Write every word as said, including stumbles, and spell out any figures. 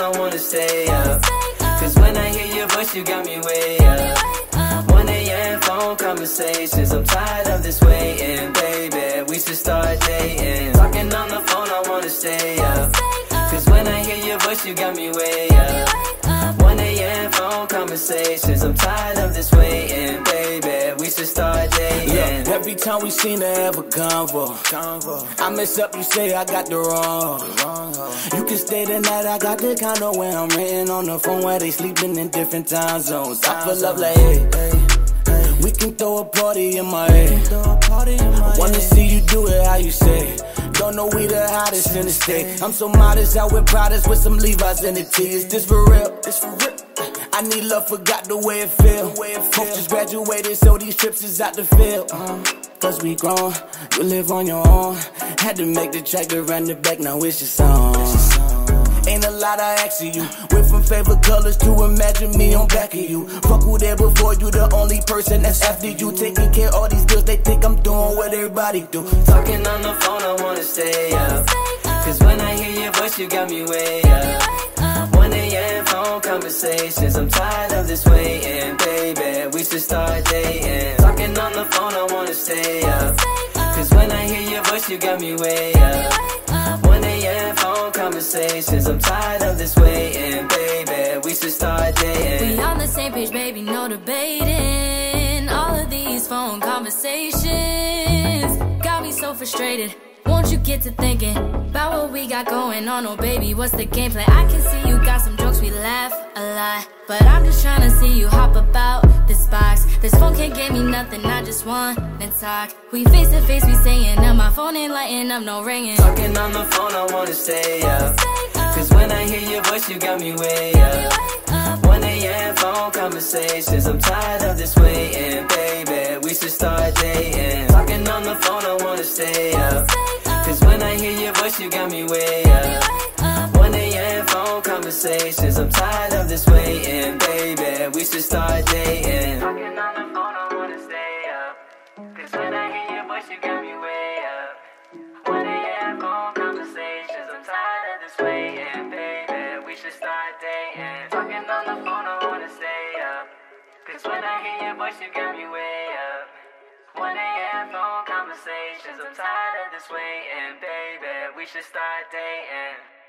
I wanna stay up. Cause when I hear your voice, you got me way up. one A M phone conversations, I'm tired of this waiting, baby. We should start dating. Talking on the phone, I wanna stay up. Cause when I hear your voice, you got me way up. one A M phone conversations, I'm tired of this waiting, baby. We should start dating. Look, every time we seem to have a convo, convo, I mess up, you say I got the wrong. You can stay the night, I got the condo where I'm renting on the phone while they sleeping in different time zones. I feel up like, hey, hey, we can throw a party in my head. I wanna see you do it how you say. Don't know we the hottest in the state. I'm so modest, out with products with some Levi's in the tee. Is this for real? It's for real. I need love, forgot the way it feel. Hope just graduated, so these trips is out the field. Uh, Cause we grown, you live on your own. Had to make the track to run the back, now it's your song. Ain't a lot I ask of you. Went from favorite colors to imagine me on back of you. Fuck who there before you, the only person that's after you. Taking care of all these girls, they think I'm doing what everybody do. Talking on the phone, I wanna stay up. Cause when I hear your voice, you got me way up. one A M phone conversations, I'm tired of this waiting, baby. We should start dating. Talking on the phone, I wanna stay up. Cause when I hear your voice, you got me way up. one A M phone conversations, I'm tired of this waiting, baby. We should start dating. We on the same page, baby, no debating. All of these phone conversations got me so frustrated. Won't you get to thinking about what we got going on? Oh baby, what's the game plan? I can see you got some jokes, we laugh a lot, but I'm just trying to see you hop about this box. This phone can't give me nothing, I just want to talk. We face to face, we saying that my phone ain't lighting up, no ringing. Talking on the phone, I wanna stay up. Cause when I hear your voice, you got me way up. one A M phone conversations, I'm tired of this waiting, baby. We should start dating. Talking on the phone, I wanna stay up. Cause when I hear your voice, you got me way up. one A M phone conversations, I'm tired of this waiting, baby. We should start dating. Talking on the phone, I wanna stay up. Cause when I hear your voice, you got me way up. one A M phone conversations, I'm tired of this waiting, baby. We should start dating. Talking on the phone, I wanna stay up. Cause when I hear your voice, you got me way up. one A M phone conversations, I'm tired of this waiting, baby. We should start dating.